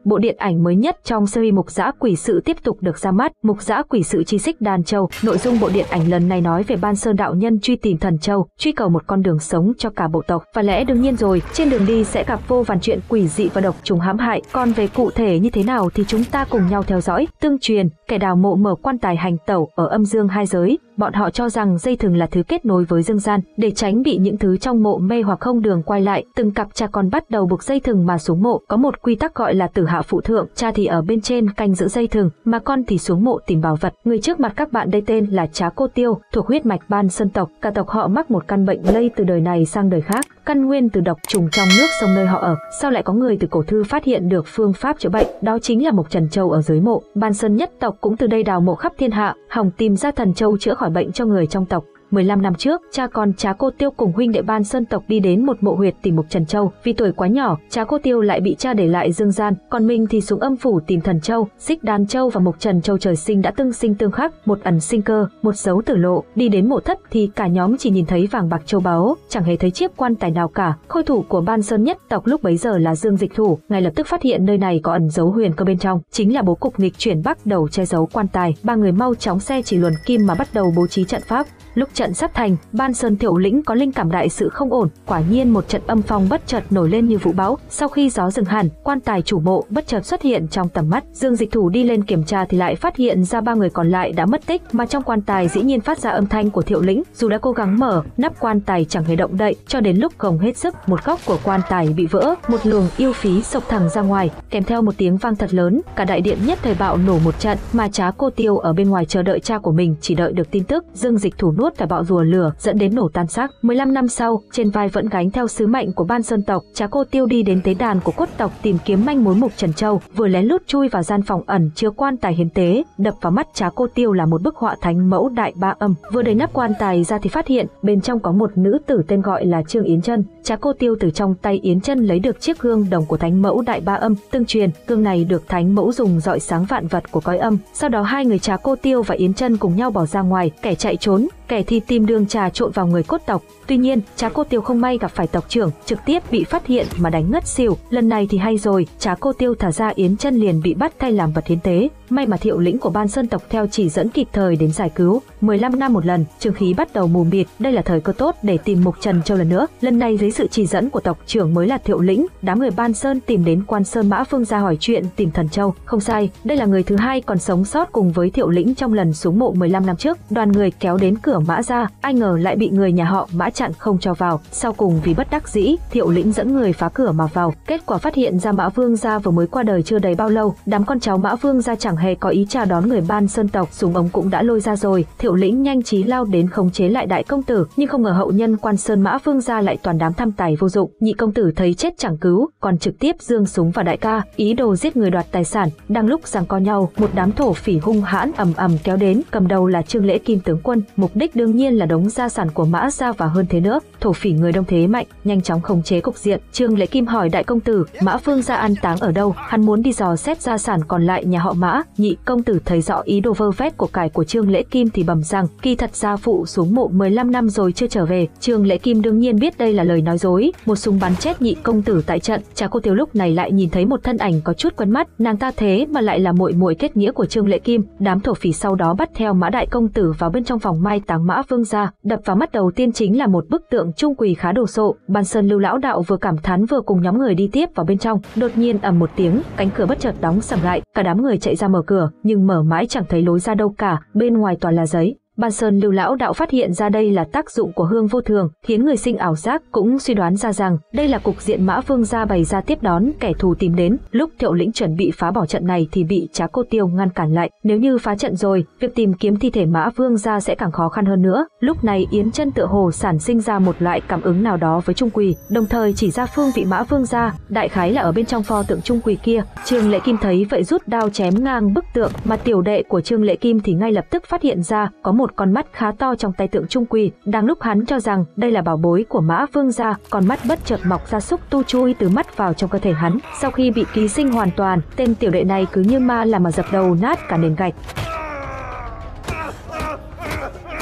bộ điện ảnh mới nhất trong series Mục Dã Quỷ Sự tiếp tục được ra mắt. Mục Dã Quỷ Sự Chi Xích Đan Châu. Nội dung bộ điện ảnh lần này nói về Ban Sơn đạo nhân truy tìm thần châu, truy cầu một con đường sống cho cả bộ tộc. Và lẽ đương nhiên rồi, trên đường đi sẽ gặp vô vàn chuyện quỷ dị và độc trùng hãm hại. Còn về cụ thể như thế nào thì chúng ta cùng nhau theo dõi. Tương truyền, kẻ đào mộ mở quan tài hành tẩu ở âm dương hai giới. Bọn họ cho rằng dây thừng là thứ kết nối với dương gian, để tránh bị những thứ trong mộ mê hoặc không đường quay lại. Từng cặp cha con bắt đầu buộc dây thừng mà xuống mộ. Có một quy tắc gọi là tử hạ phụ thượng, cha thì ở bên trên canh giữ dây thừng, mà con thì xuống mộ tìm bảo vật. Người trước mặt các bạn đây tên là Trá Cô Tiêu, thuộc huyết mạch Ban Sơn tộc. Cả tộc họ mắc một căn bệnh lây từ đời này sang đời khác, căn nguyên từ độc trùng trong nước sông nơi họ ở. Sau lại có người từ cổ thư phát hiện được phương pháp chữa bệnh, đó chính là mộc trần châu ở dưới mộ. Ban Sơn nhất tộc cũng từ đây đào mộ khắp thiên hạ, hòng tìm ra thần châu chữa khỏi bệnh cho người trong tộc. 15 năm trước, cha con Trá Cô Tiêu cùng huynh đệ Ban Sơn tộc đi đến một mộ huyệt tìm mộc trần châu. Vì tuổi quá nhỏ, Trá Cô Tiêu lại bị cha để lại dương gian, còn mình thì xuống âm phủ tìm thần châu. Xích Đan Châu và mộc trần châu trời sinh đã tương sinh tương khắc, một ẩn sinh cơ, một dấu tử lộ. Đi đến mộ thất thì cả nhóm chỉ nhìn thấy vàng bạc châu báu, chẳng hề thấy chiếc quan tài nào cả. Khôi thủ của Ban Sơn nhất tộc lúc bấy giờ là Dương Dịch Thủ, ngay lập tức phát hiện nơi này có ẩn dấu huyền cơ bên trong, chính là bố cục nghịch chuyển bắt đầu che giấu quan tài. Ba người mau chóng xe chỉ luồn kim mà bắt đầu bố trí trận pháp. Lúc trận sắp thành, Ban Sơn Thiệu Lĩnh có linh cảm đại sự không ổn, quả nhiên một trận âm phong bất chợt nổi lên như vũ bão. Sau khi gió dừng hẳn, quan tài chủ mộ bất chợt xuất hiện trong tầm mắt. Dương Dịch Thủ đi lên kiểm tra thì lại phát hiện ra ba người còn lại đã mất tích, mà trong quan tài dĩ nhiên phát ra âm thanh của Thiệu Lĩnh. Dù đã cố gắng mở, nắp quan tài chẳng hề động đậy, cho đến lúc gồng hết sức, một góc của quan tài bị vỡ, một luồng yêu khí xộc thẳng ra ngoài, kèm theo một tiếng vang thật lớn, cả đại điện nhất thời bạo nổ một trận. Mà Trá Cô Tiêu ở bên ngoài chờ đợi cha của mình, chỉ đợi được tin tức Dương Dịch Thủ nuốt phải bạo rùa lửa dẫn đến nổ tan xác. 15 năm sau, trên vai vẫn gánh theo sứ mệnh của Ban Sơn tộc, Trá Cô Tiêu đi đến tế đàn của cốt tộc tìm kiếm manh mối mộc trần châu, vừa lén lút chui vào gian phòng ẩn chứa quan tài hiến tế. Đập vào mắt Trá Cô Tiêu là một bức họa thánh mẫu Đại Ba Âm. Vừa đẩy nắp quan tài ra thì phát hiện bên trong có một nữ tử tên gọi là Trương Yến Chân. Trá Cô Tiêu từ trong tay Yến Chân lấy được chiếc gương đồng của thánh mẫu Đại Ba Âm. Tương truyền, gương này được thánh mẫu dùng rọi sáng vạn vật của cõi âm. Sau đó hai người Trá Cô Tiêu và Yến Chân cùng nhau bỏ ra ngoài, kẻ chạy trốn, kẻ thì tìm đường trà trộn vào người cốt tộc. Tuy nhiên, Trá Cô Tiêu không may gặp phải tộc trưởng, trực tiếp bị phát hiện mà đánh ngất xỉu. Lần này thì hay rồi, Trá Cô Tiêu thả ra Yến Chân liền bị bắt thay làm vật hiến tế. May mà Thiệu Lĩnh của Ban Sơn tộc theo chỉ dẫn kịp thời đến giải cứu. 15 năm một lần, trường khí bắt đầu mù mịt, đây là thời cơ tốt để tìm mộc trần châu lần nữa. Lần này dưới sự chỉ dẫn của tộc trưởng mới là Thiệu Lĩnh, đám người Ban Sơn tìm đến Quan Sơn Mã Vương ra hỏi chuyện tìm thần châu. Không sai, đây là người thứ hai còn sống sót cùng với Thiệu Lĩnh trong lần xuống mộ 15 năm trước. Đoàn người kéo đến cửa Mã gia, ai ngờ lại bị người nhà họ Mã chặn không cho vào. Sau cùng vì bất đắc dĩ, Thiệu Lĩnh dẫn người phá cửa mà vào. Kết quả phát hiện ra Mã Vương gia vừa mới qua đời chưa đầy bao lâu, đám con cháu Mã Vương gia chẳng hề có ý chào đón người Ban Sơn tộc, súng ống cũng đã lôi ra rồi. Thiệu Lĩnh nhanh trí lao đến khống chế lại đại công tử, nhưng không ngờ hậu nhân Quan Sơn Mã Vương gia lại toàn đám tham tài vô dụng. Nhị công tử thấy chết chẳng cứu, còn trực tiếp giương súng vào đại ca, ý đồ giết người đoạt tài sản. Đang lúc giằng co nhau, một đám thổ phỉ hung hãn ầm ầm kéo đến, cầm đầu là Trương Lễ Kim tướng quân, mục đích đương nhiên là đống gia sản của Mã gia và hơn thế nữa. Thổ phỉ người đông thế mạnh, nhanh chóng khống chế cục diện. Trương Lễ Kim hỏi đại công tử, Mã Vương gia an táng ở đâu? Hắn muốn đi dò xét gia sản còn lại nhà họ Mã. Nhị công tử thấy rõ ý đồ vơ vét của cải của Trương Lễ Kim thì bẩm rằng, kỳ thật gia phụ xuống mộ 15 năm rồi chưa trở về. Trương Lễ Kim đương nhiên biết đây là lời nói dối, một súng bắn chết nhị công tử tại trận. Trá Cô Tiêu lúc này lại nhìn thấy một thân ảnh có chút quen mắt, nàng ta thế mà lại là muội muội kết nghĩa của Trương Lễ Kim. Đám thổ phỉ sau đó bắt theo Mã đại công tử vào bên trong phòng mai táng Mã Vương gia. Đập vào mắt đầu tiên chính là một bức tượng trung quỳ khá đồ sộ. Ban Sơn Lưu lão đạo vừa cảm thán vừa cùng nhóm người đi tiếp vào bên trong. Đột nhiên ầm một tiếng, cánh cửa bất chợt đóng sầm lại, cả đám người chạy ra mở cửa, nhưng mở mãi chẳng thấy lối ra đâu cả, bên ngoài toàn là giấy. Ban Sơn Lưu lão đạo phát hiện ra đây là tác dụng của hương vô thường, khiến người sinh ảo giác, cũng suy đoán ra rằng đây là cục diện Mã Vương gia bày ra tiếp đón kẻ thù tìm đến. Lúc Thiệu Lĩnh chuẩn bị phá bỏ trận này thì bị Trá Cô Tiêu ngăn cản lại. Nếu như phá trận rồi, việc tìm kiếm thi thể Mã Vương gia sẽ càng khó khăn hơn nữa. Lúc này Yến Chân tựa hồ sản sinh ra một loại cảm ứng nào đó với Trung Quỳ, đồng thời chỉ ra phương vị Mã Vương gia, đại khái là ở bên trong pho tượng Trung Quỳ kia. Trương Lễ Kim thấy vậy rút đao chém ngang bức tượng, mà tiểu đệ của Trương Lễ Kim thì ngay lập tức phát hiện ra có một con mắt khá to trong tay tượng Trung Quỳ. Đang lúc hắn cho rằng đây là bảo bối của Mã Vương gia, con mắt bất chợt mọc ra xúc tu chui từ mắt vào trong cơ thể hắn. Sau khi bị ký sinh hoàn toàn, tên tiểu đệ này cứ như ma làm mà dập đầu nát cả nền gạch.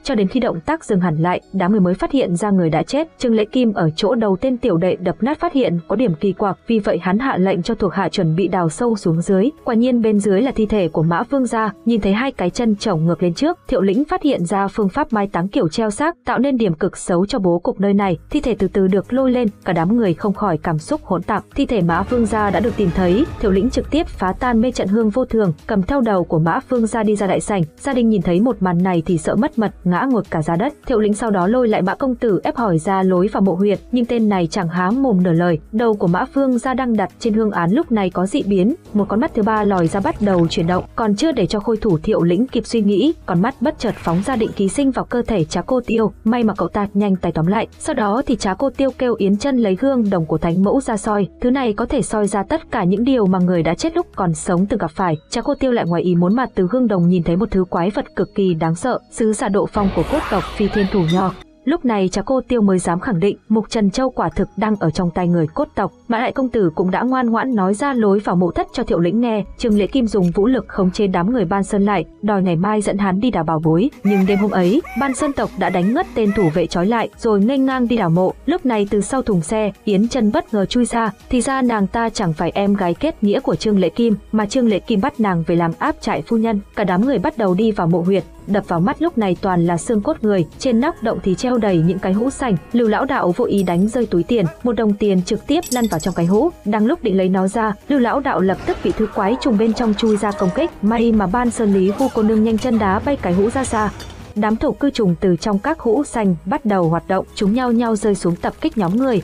cho đến khi động tác dừng hẳn lại, đám người mới phát hiện ra người đã chết. Trương Lễ Kim ở chỗ đầu tên tiểu đệ đập nát phát hiện có điểm kỳ quặc, vì vậy hắn hạ lệnh cho thuộc hạ chuẩn bị đào sâu xuống dưới. Quả nhiên bên dưới là thi thể của Mã Vương gia, nhìn thấy hai cái chân chồng ngược lên trước, Thiệu Lĩnh phát hiện ra phương pháp mai táng kiểu treo xác, tạo nên điểm cực xấu cho bố cục nơi này. Thi thể từ từ được lôi lên, cả đám người không khỏi cảm xúc hỗn tạp. Thi thể Mã Vương gia đã được tìm thấy, Thiệu Lĩnh trực tiếp phá tan mê trận hương vô thường, cầm theo đầu của Mã Vương gia đi ra đại sảnh. Gia đình nhìn thấy một màn này thì sợ mất mật, ngã ngược cả ra đất. Thiệu Lĩnh sau đó lôi lại Mã công tử ép hỏi ra lối vào mộ huyệt, nhưng tên này chẳng há mồm nửa lời. Đầu của Mã Vương gia đang đặt trên hương án lúc này có dị biến, một con mắt thứ ba lòi ra bắt đầu chuyển động. Còn chưa để cho khôi thủ Thiệu Lĩnh kịp suy nghĩ, con mắt bất chợt phóng ra định ký sinh vào cơ thể Trá Cô Tiêu. May mà cậu ta nhanh tay tóm lại. Sau đó thì Trá Cô Tiêu kêu Yến Chân lấy gương đồng của Thánh Mẫu ra soi. Thứ này có thể soi ra tất cả những điều mà người đã chết lúc còn sống từng gặp phải. Trá Cô Tiêu lại ngoài ý muốn mà từ gương đồng nhìn thấy một thứ quái vật cực kỳ đáng sợ, sứ giả độ phong của cốt tộc Phi Thiên Thủ Nho. Lúc này Trá Cô Tiêu mới dám khẳng định Mục Trần Châu quả thực đang ở trong tay người cốt tộc. Mã đại công tử cũng đã ngoan ngoãn nói ra lối vào mộ thất cho Thiệu Lĩnh nghe. Trương Lễ Kim dùng vũ lực khống chế đám người Ban Sơn lại, đòi ngày mai dẫn hắn đi đào bảo bối. Nhưng đêm hôm ấy, Ban Sơn tộc đã đánh ngất tên thủ vệ trói lại, rồi nghênh ngang đi đào mộ. Lúc này từ sau thùng xe, Yến Chân bất ngờ chui ra. Thì ra nàng ta chẳng phải em gái kết nghĩa của Trương Lễ Kim, mà Trương Lễ Kim bắt nàng về làm áp trại phu nhân. Cả đám người bắt đầu đi vào mộ huyệt. Đập vào mắt lúc này toàn là xương cốt người, trên nóc động thì treo đầy những cái hũ sành. Lưu lão đạo vô ý đánh rơi túi tiền, một đồng tiền trực tiếp lăn vào trong cái hũ. Đang lúc định lấy nó ra, Lưu lão đạo lập tức bị thứ quái trùng bên trong chui ra công kích. May mà Ban Sơn Lý Vu cô nương nhanh chân đá bay cái hũ ra xa. Đám thổ cư trùng từ trong các hũ sành bắt đầu hoạt động, chúng nhao nhao rơi xuống tập kích nhóm người.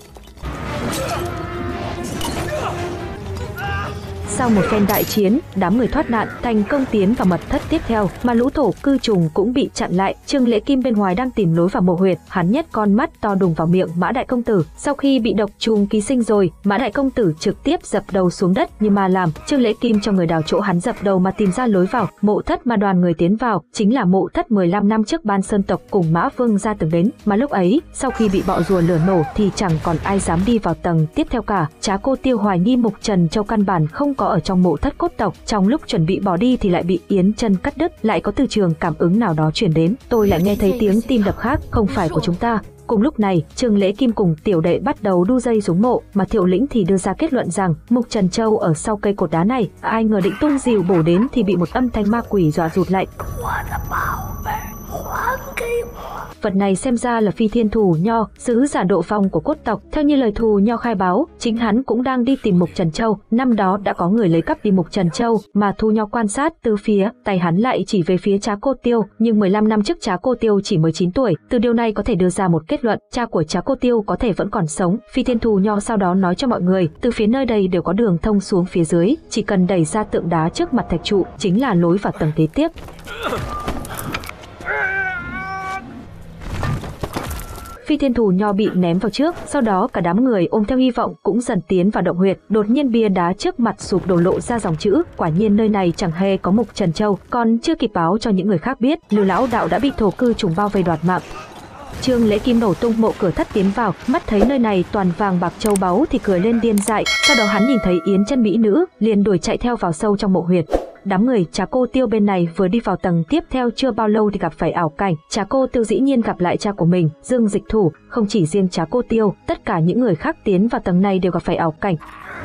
Sau một phen đại chiến, đám người thoát nạn, thành công tiến vào mật thất tiếp theo, mà lũ thổ cư trùng cũng bị chặn lại. Trương Lễ Kim bên ngoài đang tìm lối vào mộ huyệt, hắn nhét con mắt to đùng vào miệng Mã đại công tử. Sau khi bị độc trùng ký sinh rồi, Mã đại công tử trực tiếp dập đầu xuống đất như ma làm. Trương Lễ Kim cho người đào chỗ hắn dập đầu mà tìm ra lối vào. Mộ thất mà đoàn người tiến vào chính là mộ thất 15 năm trước Ban Sơn tộc cùng Mã Vương gia từng đến, mà lúc ấy sau khi bị bọ rùa lửa nổ thì chẳng còn ai dám đi vào tầng tiếp theo cả. Trá Cô Tiêu hoài nghi Mục Trần Châu căn bản không có ở trong mộ thất cốt tộc. Trong lúc chuẩn bị bỏ đi thì lại bị Yến Chân cắt đứt, lại có từ trường cảm ứng nào đó truyền đến. Tôi lại nghe thấy tiếng tim đập khác, không phải của chúng ta. Cùng lúc này, Trương Lễ Kim cùng tiểu đệ bắt đầu đu dây xuống mộ, mà Thiệu Lĩnh thì đưa ra kết luận rằng Mục Trần Châu ở sau cây cột đá này. Ai ngờ định tung rìu bổ đến thì bị một âm thanh ma quỷ dọa rụt lại. Vật này xem ra là Phi Thiên Thủ Nho, sứ giả độ phong của cốt tộc. Theo như lời Thù Nho khai báo, chính hắn cũng đang đi tìm Mục Trần Châu. Năm đó đã có người lấy cắp đi Mục Trần Châu, mà Thù Nho quan sát từ phía, tay hắn lại chỉ về phía Trá Cô Tiêu. Nhưng 15 năm trước Trá Cô Tiêu chỉ mới 9 tuổi. Từ điều này có thể đưa ra một kết luận, cha của Trá Cô Tiêu có thể vẫn còn sống. Phi Thiên Thù Nho sau đó nói cho mọi người, từ phía nơi đây đều có đường thông xuống phía dưới, chỉ cần đẩy ra tượng đá trước mặt thạch trụ, chính là lối vào tầng kế tiếp. Phi Thiên Thù Nho bị ném vào trước, sau đó cả đám người ôm theo hy vọng cũng dần tiến vào động huyệt. Đột nhiên bia đá trước mặt sụp đổ lộ ra dòng chữ, quả nhiên nơi này chẳng hề có Mục Trần Châu. Còn chưa kịp báo cho những người khác biết, Lưu lão đạo đã bị thổ cư trùng bao vây đoạt mạng. Trương Lễ Kim nổ tung mộ cửa thất tiến vào, mắt thấy nơi này toàn vàng bạc châu báu thì cười lên điên dại. Sau đó hắn nhìn thấy Yến Chân mỹ nữ, liền đuổi chạy theo vào sâu trong mộ huyệt. Đám người Trá Cô Tiêu bên này vừa đi vào tầng tiếp theo chưa bao lâu thì gặp phải ảo cảnh. Trá Cô Tiêu dĩ nhiên gặp lại cha của mình, Dương Dịch Thủ. Không chỉ riêng Trá Cô Tiêu, tất cả những người khác tiến vào tầng này đều gặp phải ảo cảnh.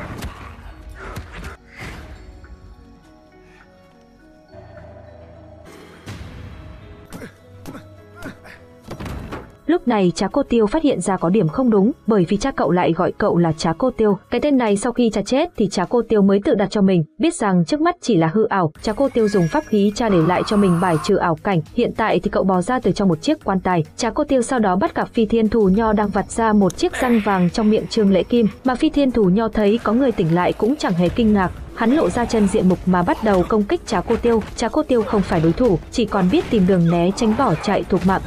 Lúc này Trá Cô Tiêu phát hiện ra có điểm không đúng, bởi vì cha cậu lại gọi cậu là Trá Cô Tiêu. Cái tên này sau khi cha chết thì Trá Cô Tiêu mới tự đặt cho mình. Biết rằng trước mắt chỉ là hư ảo, Trá Cô Tiêu dùng pháp khí cha để lại cho mình bài trừ ảo cảnh. Hiện tại thì cậu bò ra từ trong một chiếc quan tài. Trá Cô Tiêu sau đó bắt gặp Phi Thiên Thù Nho đang vặt ra một chiếc răng vàng trong miệng Trương Lễ Kim, mà Phi Thiên Thù Nho thấy có người tỉnh lại cũng chẳng hề kinh ngạc. Hắn lộ ra chân diện mục mà bắt đầu công kích Trá Cô Tiêu. Trá Cô Tiêu không phải đối thủ, chỉ còn biết tìm đường né tránh bỏ chạy thục mạng.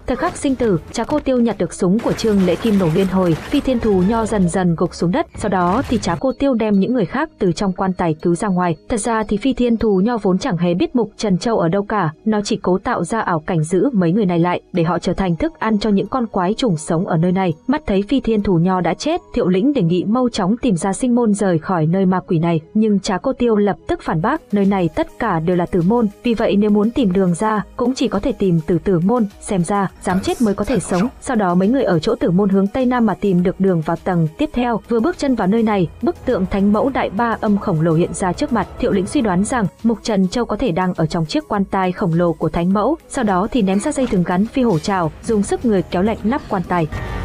Thời khắc sinh tử, Trá Cô Tiêu nhặt được súng của Trương Lễ Kim nổ liên hồi, Phi Thiên Thù Nho dần dần gục xuống đất. Sau đó thì Trá Cô Tiêu đem những người khác từ trong quan tài cứu ra ngoài. Thật ra thì Phi Thiên Thù Nho vốn chẳng hề biết Mục Trần Châu ở đâu cả, nó chỉ cố tạo ra ảo cảnh giữ mấy người này lại để họ trở thành thức ăn cho những con quái trùng sống ở nơi này. Mắt thấy Phi Thiên Thù Nho đã chết, Thiệu Lĩnh đề nghị mau chóng tìm ra sinh môn rời khỏi nơi ma quỷ này, nhưng Trá Cô Tiêu lập tức phản bác, nơi này tất cả đều là tử môn, vì vậy nếu muốn tìm đường ra cũng chỉ có thể tìm từ tử môn, xem ra dám chết mới có thể sống. Sau đó mấy người ở chỗ tử môn hướng tây nam mà tìm được đường vào tầng tiếp theo. Vừa bước chân vào nơi này, bức tượng Thánh Mẫu Đại Ba Âm khổng lồ hiện ra trước mặt. Thiệu Lĩnh suy đoán rằng Mục Trần Châu có thể đang ở trong chiếc quan tài khổng lồ của Thánh Mẫu, sau đó thì ném ra dây thừng gắn phi hổ trảo, dùng sức người kéo lệch nắp quan tài.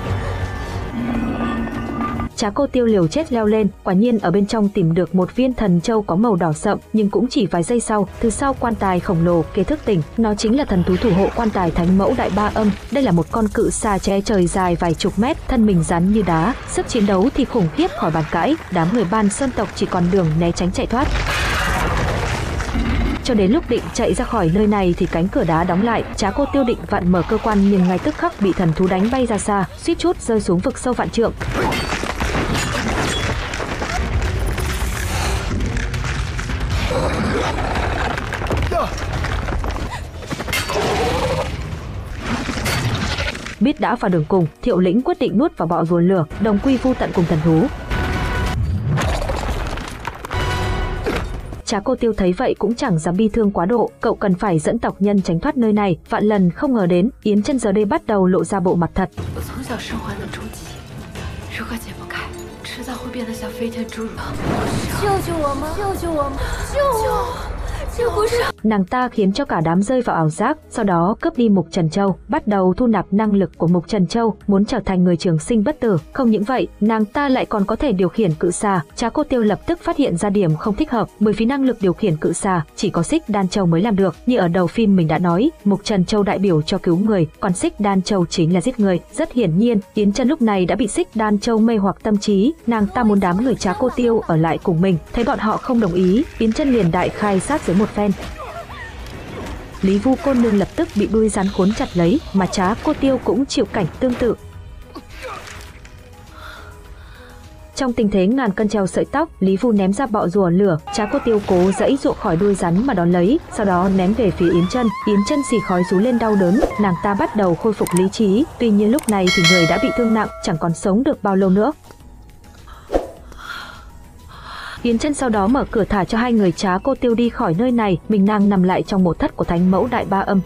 Trá Cô Tiêu liều chết leo lên, quả nhiên ở bên trong tìm được một viên thần châu có màu đỏ sậm, nhưng cũng chỉ vài giây sau, từ sau quan tài khổng lồ kia thức tỉnh, nó chính là thần thú thủ hộ quan tài Thánh Mẫu Đại Ba Âm. Đây là một con cự xà che trời dài vài chục mét, thân mình rắn như đá, sức chiến đấu thì khủng khiếp khỏi bàn cãi, đám người Ban Sơn tộc chỉ còn đường né tránh chạy thoát. Cho đến lúc định chạy ra khỏi nơi này thì cánh cửa đá đóng lại, Trá Cô Tiêu định vặn mở cơ quan nhưng ngay tức khắc bị thần thú đánh bay ra xa, suýt chút rơi xuống vực sâu vạn trượng. Biết đã vào đường cùng, Thiệu Lĩnh quyết định nuốt vào bọ rùa lửa, đồng quy vu tận cùng thần thú. Trá Cô Tiêu thấy vậy cũng chẳng dám bi thương quá độ, cậu cần phải dẫn tộc nhân tránh thoát nơi này. Vạn lần không ngờ đến, Yến Chân giờ đây bắt đầu lộ ra bộ mặt thật. Nàng ta khiến cho cả đám rơi vào ảo giác, sau đó cướp đi Mục Trần Châu, bắt đầu thu nạp năng lực của Mục Trần Châu, muốn trở thành người trường sinh bất tử. Không những vậy, nàng ta lại còn có thể điều khiển cự xà. Trá Cô Tiêu lập tức phát hiện ra điểm không thích hợp, bởi vì năng lực điều khiển cự xà chỉ có Xích Đan Châu mới làm được. Như ở đầu phim mình đã nói, Mục Trần Châu đại biểu cho cứu người, còn Xích Đan Châu chính là giết người. Rất hiển nhiên, Yến Chân lúc này đã bị Xích Đan Châu mê hoặc tâm trí, nàng ta muốn đám người Trá Cô Tiêu ở lại cùng mình. Thấy bọn họ không đồng ý, Yến Chân liền đại khai sát giới một phen. Lý Vu cô nương lập tức bị đuôi rắn cuốn chặt lấy, mà Trá Cô Tiêu cũng chịu cảnh tương tự. Trong tình thế ngàn cân treo sợi tóc, Lý Vu ném ra bọ rùa lửa, Trá Cô Tiêu cố giãy giụa khỏi đuôi rắn mà đón lấy, sau đó ném về phía Yến Chân. Yến Chân xì khói rú lên đau đớn, nàng ta bắt đầu khôi phục lý trí, tuy nhiên lúc này thì người đã bị thương nặng, chẳng còn sống được bao lâu nữa. Yến Chân sau đó mở cửa thả cho hai người Trá Cô Tiêu đi khỏi nơi này, mình nàng nằm lại trong mộ thất của Thánh Mẫu Đại Ba Âm.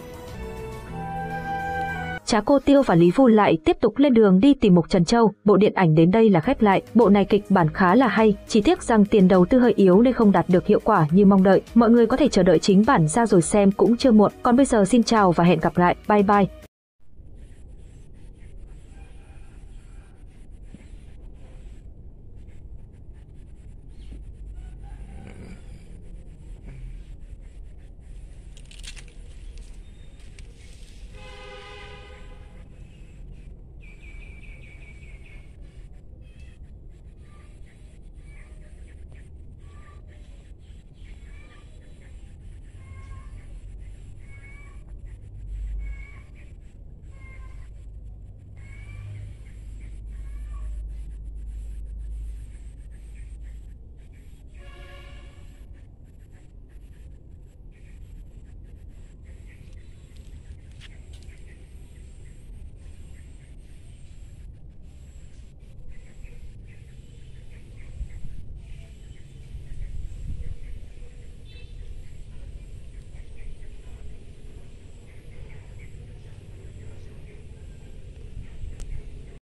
Trá Cô Tiêu và Lý Vu lại tiếp tục lên đường đi tìm Mục Trần Châu. Bộ điện ảnh đến đây là khép lại. Bộ này kịch bản khá là hay, chỉ tiếc rằng tiền đầu tư hơi yếu nên không đạt được hiệu quả như mong đợi. Mọi người có thể chờ đợi chính bản ra rồi xem cũng chưa muộn. Còn bây giờ xin chào và hẹn gặp lại. Bye bye.